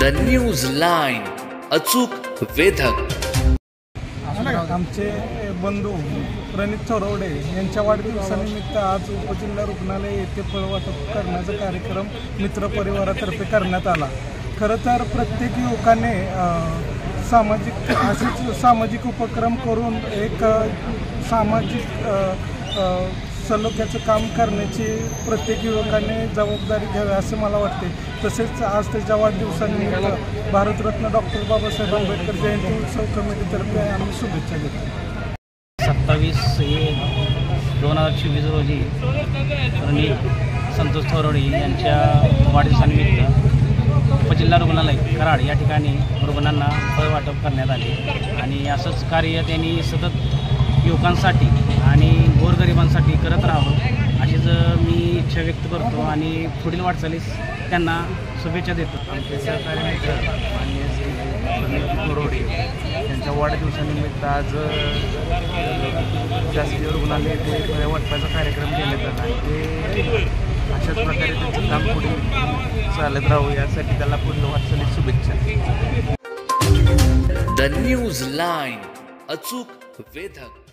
News line, अचूक वेधक. आमचे बंधू प्रणित चौरवडे यांच्या वाढदिवसानिमित्त आज उपजिल्हा रुग्णालय येथे फळ वाटप करण्याचा कार्यक्रम मित्र परिवारातर्फे करण्यात आला. खरं तर प्रत्येक युवकाने सामाजिक उपक्रम करून एक सामाजिक सलोख्याचं काम करण्याची प्रत्येक युवकाने जबाबदारी घ्यावी असं मला वाटते. तसेच आज त्याच्या वाढदिवसानिमित्त भारतरत्न डॉक्टर बाबासाहेब आंबेडकर जयंती उत्सव कमिटीतर्फे आम्ही शुभेच्छा देतो. 27/2024 रोजी प्रणित संतोष चौरवडे यांच्या वाढदिवसानिमित्त उपजिल्हा रुग्णालय कराड या ठिकाणी रुग्णांना फळ वाटप करण्यात आले आणि असंच कार्य त्यांनी सतत युवकांसाठी आणि गोरगरिबांसाठी करत राहावं अशीच मी इच्छा व्यक्त करतो आणि पुढील वाटचालीस त्यांना शुभेच्छा देतो. आमचे सहकारी मित्र माननीय श्री प्रणित चौरवडे यांच्या वाढदिवसानिमित्त आज शासकीय रुग्णालय येथे फळ वाटपाचा कार्यक्रम घेण्यात आला आणि ते अशाच प्रकारे त्यांचं काम पुढे चालत राहू यासाठी त्याला पुढील वाटचालीस शुभेच्छा. न्यूज लाईन, अचूक वेधक.